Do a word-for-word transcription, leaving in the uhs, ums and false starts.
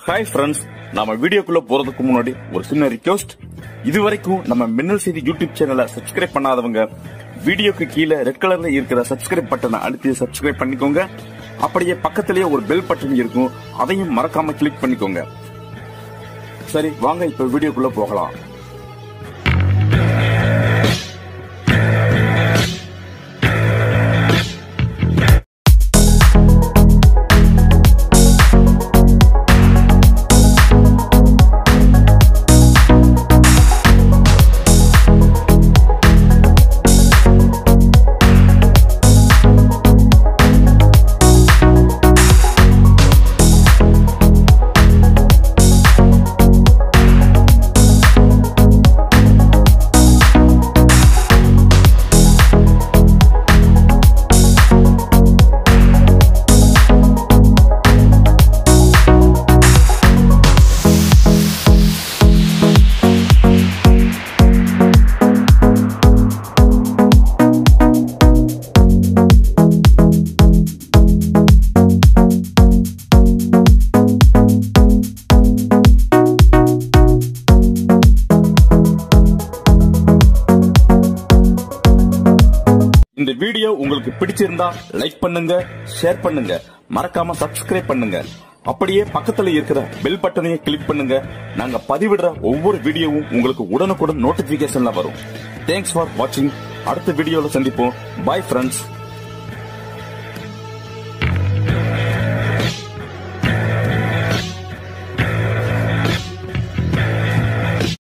Hi friends, நம்ம வீடியோக்குள்ள போறதுக்கு முன்னாடி ஒரு சின்ன ரிக்வெஸ்ட். இதுவரைக்கும் நம்ம மின்னல் செய்தி யூடியூப் சேனலை சப்ஸ்கிரைப் பண்ணாதவங்க வீடியோக்கு கீழே ரெட் கலர்ல இருக்கிற சப்ஸ்கிரைப் பட்டனை அழுத்தி சப்ஸ்கிரைப் பண்ணிக்கோங்க. அப்படியே பக்கத்திலேயே ஒரு பெல் பட்டன் இருக்கும், அதையும் மறக்காம கிளிக் பண்ணிக்கோங்க. சரி வாங்க இப்ப வீடியோக்குள்ள போகலாம். இந்த வீடியோ உங்களுக்கு பிடிச்சிருந்தா லைக் பண்ணுங்க, ஷேர் பண்ணுங்க, மறக்காம சப்ஸ்கிரைப் பண்ணுங்க. அப்படியே பக்கத்துல இருக்கிற பெல் பட்டனையும் கிளிக் பண்ணுங்க. நாங்க பதிவிடுற ஒவ்வொரு வீடியோவும் உங்களுக்கு உடனுக்குடன் நோட்டிபிகேஷன்ல வரும். தேங்க்ஸ் ஃபார் வாட்சிங். அடுத்த வீடியோல சந்திப்போம். Bye friends.